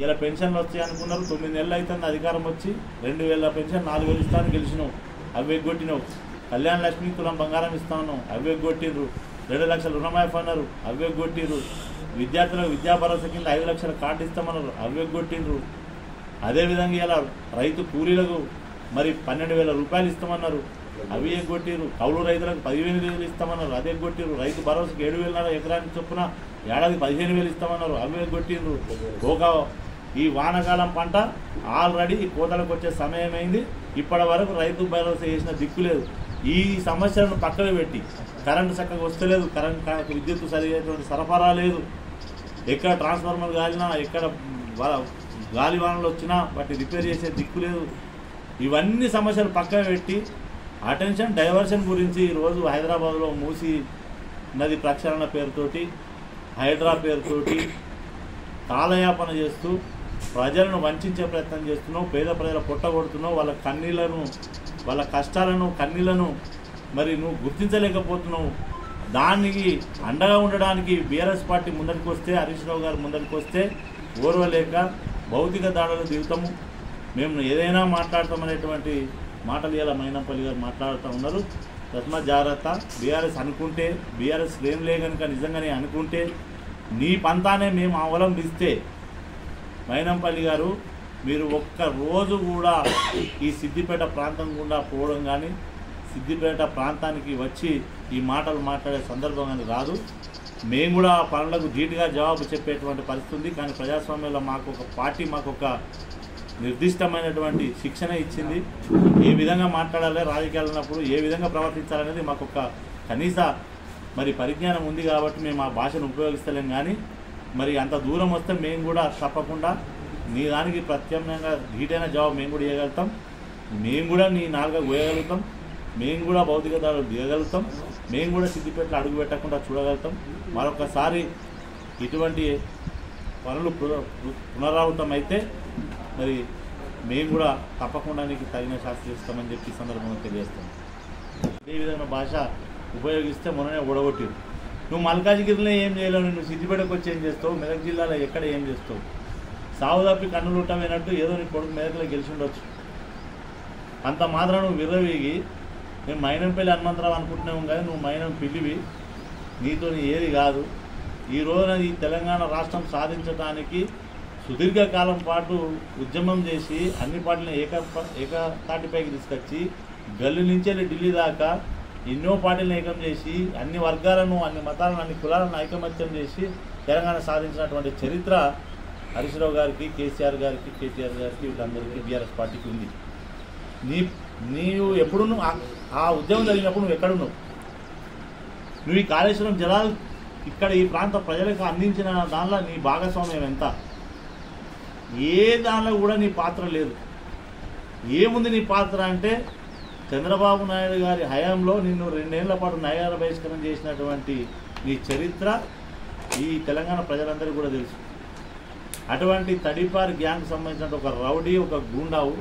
ఇలా పెన్షన్లు వచ్చాయి అనుకున్నారు. 9 నెలలు అవుతుంది అధికారం వచ్చి 2000 పెన్షన్ 4000 ఇస్తాను గెలిచినావు, అవి ఎగ్గొట్టినావు. కళ్యాణ లక్ష్మి తులం బంగారం ఇస్తాను, అవి ఎగ్గొట్టిండ్రు. 2 లక్షల రుణమాఫీ అన్నారు, అవి ఎగ్గొట్టిండ్రు. విద్యార్థులకు విద్యా భరోసా కింద 5 లక్షల కార్డు ఇస్తామన్నారు, అవి ఎగ్గొట్టిండ్రు. అదేవిధంగా ఇలా రైతు కూలీలకు మరి 12,000 రూపాయలు ఇస్తామన్నారు, అవి ఎగ్గొట్టిరు. కౌలు రైతులకు 15,000 ఇస్తామన్నారు, అది ఎగ్గొట్టిరు. రైతు భరోసాకి 7,000 ఎకరానికి చొప్పున ఏడాది 15,000 ఇస్తామన్నారు, అవి ఎగ్గొట్టిండ్రు. ఈ వానాకాలం పంట ఆల్రెడీ కోతలకు వచ్చే సమయం అయింది. ఇప్పటి వరకు రైతు భరోసా చేసిన దిక్కు లేదు. ఈ సమస్యలను పక్కకు పెట్టి కరెంటు చక్కగా వస్తలేదు, విద్యుత్ సరైనటువంటి సరఫరా లేదు, ఎక్కడ ట్రాన్స్ఫార్మర్ కాలినా, ఎక్కడ గాలి వానలు వచ్చినా వాటి రిపేర్ చేసే దిక్కు లేదు. ఇవన్నీ సమస్యలు పక్కన పెట్టి అటెన్షన్ డైవర్షన్ గురించి ఈరోజు హైదరాబాద్లో మూసీ నది ప్రక్షాళన పేరుతోటి, హైడ్రా పేరుతోటి కాలయాపన చేస్తూ ప్రజలను వంచే ప్రయత్నం చేస్తున్నావు. పేద ప్రజల పొట్టగొడుతున్నావు. వాళ్ళ కన్నీళ్లను, వాళ్ళ కష్టాలను, కన్నీళ్లను మరి నువ్వు గుర్తించలేకపోతున్నావు. దానికి అండగా ఉండడానికి బీఆర్ఎస్ పార్టీ ముందరికి వస్తే, హరీష్ రావు గారు ముందరికి వస్తే ఓర్వలేక భౌతిక దాడులు దిగుతాము, మేము ఏదైనా మాట్లాడతామనేటువంటి మాటలు ఇలా మైనంపల్లి గారు మాట్లాడుతూ ఉన్నారు. తస్మా జాగ్రత్త. బీఆర్ఎస్ అనుకుంటే, బీఆర్ఎస్ శ్రేణులే కనుక నిజంగానే అనుకుంటే నీ పంతానే మేము అవలంబిస్తే మైనంపల్లి గారు మీరు ఒక్క రోజు కూడా ఈ సిద్దిపేట ప్రాంతం గుండా పోవడం కానీ, సిద్దిపేట ప్రాంతానికి వచ్చి ఈ మాటలు మాట్లాడే సందర్భం కానీ రాదు. మేము కూడా పనులకు ధీటుగా జవాబు చెప్పేటువంటి పరిస్థితి ఉంది. కానీ ప్రజాస్వామ్యంలో మాకు ఒక పార్టీ, మాకు ఒక నిర్దిష్టమైనటువంటి శిక్షణ ఇచ్చింది. ఏ విధంగా మాట్లాడాలి, రాజకీయాలు ఉన్నప్పుడు ఏ విధంగా ప్రవర్తించాలనేది మాకు ఒక కనీస మరి పరిజ్ఞానం ఉంది. కాబట్టి మేము ఆ భాషను ఉపయోగిస్తలేం. కానీ మరి అంత దూరం వస్తే మేము కూడా తప్పకుండా నీ దానికి ప్రత్యామ్నాయంగా ధీటైన జవాబు మేము కూడా ఇవ్వగలుగుతాం. మేము కూడా నీ నాలుగు వేయగలుగుతాం. మేము కూడా భౌతిక దాడులు దిగగలుగుతాం. మేము కూడా సిద్దిపేటలో అడుగు పెట్టకుండా చూడగలుగుతాం. మరొకసారి ఇటువంటి పనులు పునరావృతం అయితే మరి మేము కూడా తప్పకుండా నీకు తగిన శాస్త్ర ఇస్తామని చెప్పి ఈ సందర్భంగా తెలియజేస్తాం. ఇదే విధమైన భాష ఉపయోగిస్తే మొన్ననే ఓడగొట్టిరు. నువ్వు మల్కాజిగిరిలో ఏం చేయలేవు, నువ్వు సిద్దిపేటకు వచ్చి ఏం చేస్తావు, మెదక్ జిల్లాలో ఎక్కడ ఏం చేస్తావు? సావు తప్పి కన్నులు ఉట్టమైనట్టు ఏదో నీ కొడుకు మెదక్లో గెలిచి ఉండొచ్చు. అంత మాత్రం నువ్వు విర్రవీగి మేము మైనంపల్లి హనుమంతరావు అనుకుంటున్నాము, కానీ నువ్వు మైనం పిల్లివి, నీతో ఏది కాదు. ఈ రోజున ఈ తెలంగాణ రాష్ట్రం సాధించడానికి సుదీర్ఘకాలం పాటు ఉద్యమం చేసి అన్ని పార్టీలను ఏకతాటిపైకి తీసుకొచ్చి గల్లీ నుంచి ఢిల్లీ దాకా ఎన్నో పార్టీలను ఏకం చేసి అన్ని వర్గాలను, అన్ని మతాలను, అన్ని కులాలను ఐకమత్యం చేసి తెలంగాణ సాధించినటువంటి చరిత్ర హరీష్ రావు గారికి, కేసీఆర్ గారికి, కేటీఆర్ గారికి, వీళ్ళందరికీ బీఆర్ఎస్ పార్టీకి ఉంది. నీవు ఎప్పుడు ఆ ఉద్యమం జరిగినప్పుడు నువ్వు ఎక్కడున్నావు? నువ్వు ఈ కాళేశ్వరం జలాలు ఇక్కడ ఈ ప్రాంత ప్రజలకు అందించిన దానిలో నీ భాగస్వామ్యం ఎంత? ఏ దానిలో కూడా నీ పాత్ర లేదు. ఏముంది నీ పాత్ర అంటే చంద్రబాబు నాయుడు గారి హయాంలో నిన్ను 2 ఏళ్ల పాటు న్యాయ బహిష్కరణ చేసినటువంటి నీ చరిత్ర ఈ తెలంగాణ ప్రజలందరికీ కూడా తెలుసు. అటువంటి తడిపారి గ్యాంగ్ సంబంధించిన ఒక రౌడీ, ఒక గూండావు,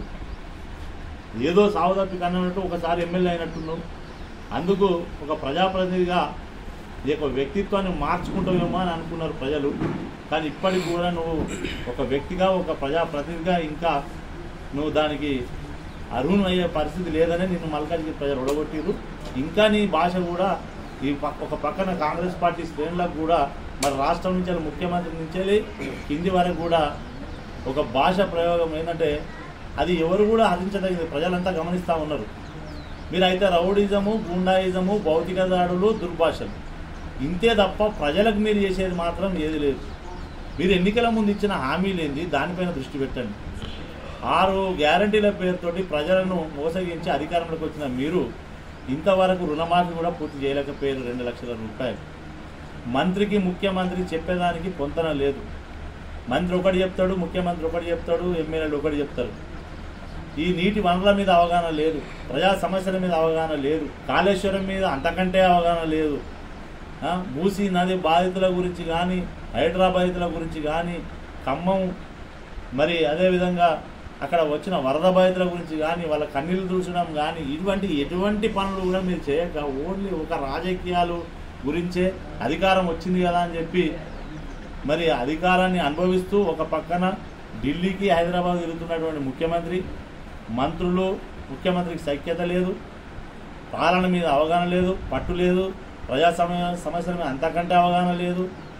ఏదో సావుదప్పి కన్నట్టు ఒకసారి ఎమ్మెల్యే అయినట్టున్నావు. అందుకు ఒక ప్రజాప్రతినిధిగా ఈ యొక్క వ్యక్తిత్వాన్ని మార్చుకుంటావేమో అని అనుకున్నారు ప్రజలు. కానీ ఇప్పటికి కూడా నువ్వు ఒక వ్యక్తిగా, ఒక ప్రజాప్రతినిధిగా ఇంకా నువ్వు దానికి అర్హును అయ్యే పరిస్థితి లేదని నిన్ను మల్కాజిగిరి ప్రజలు ఒడగొట్టిరు. ఇంకా నీ భాష కూడా ఒక పక్కన కాంగ్రెస్ పార్టీ శ్రేణులకు కూడా మరి రాష్ట్రం నుంచి ముఖ్యమంత్రి నుంచి కింది వరకు కూడా ఒక భాష ప్రయోగం ఏంటంటే అది ఎవరు కూడా హరించదగింది. ప్రజలంతా గమనిస్తూ ఉన్నారు. మీరైతే రౌడిజము, గుండాయిజము, భౌతిక దాడులు, దుర్భాషలు ఇంతే తప్ప ప్రజలకు మీరు చేసేది మాత్రం ఏది లేదు. మీరు ఎన్నికల ముందు ఇచ్చిన హామీలేంది దానిపైన దృష్టి పెట్టండి. 6 గ్యారంటీల పేరుతోటి ప్రజలను మోసగించి అధికారంలోకి వచ్చిన మీరు ఇంతవరకు రుణమాఫీ కూడా పూర్తి చేయలేకపోయారు. 2 లక్షల రూపాయలు. మంత్రికి, ముఖ్యమంత్రి చెప్పేదానికి పొంతన లేదు. మంత్రి ఒకటి చెప్తాడు, ముఖ్యమంత్రి ఒకటి చెప్తాడు, ఎమ్మెల్యేలు ఒకటి చెప్తారు. ఈ నీటి వనరుల మీద అవగాహన లేదు, ప్రజా సమస్యల మీద అవగాహన లేదు, కాళేశ్వరం మీద అంతకంటే అవగాహన లేదు. మూసీ నది బాధితుల గురించి కానీ, హైడ్రా బాధితుల గురించి కానీ, ఖమ్మం మరి అదేవిధంగా అక్కడ వచ్చిన వరద బాధితుల గురించి కానీ, వాళ్ళ కన్నీళ్లు దూచడం కానీ, ఎటువంటి పనులు కూడా మీరు చేయక ఓన్లీ ఒక రాజకీయాలు గురించే అధికారం వచ్చింది కదా అని చెప్పి మరి అధికారాన్ని అనుభవిస్తూ ఒక పక్కన ఢిల్లీకి హైదరాబాద్ తిరుగుతున్నటువంటి ముఖ్యమంత్రి, మంత్రులు, ముఖ్యమంత్రికి సఖ్యత లేదు, పాలన మీద అవగాహన లేదు, పట్టు లేదు, ప్రజా సమస్యల మీద అంతకంటే అవగాహన లేదు.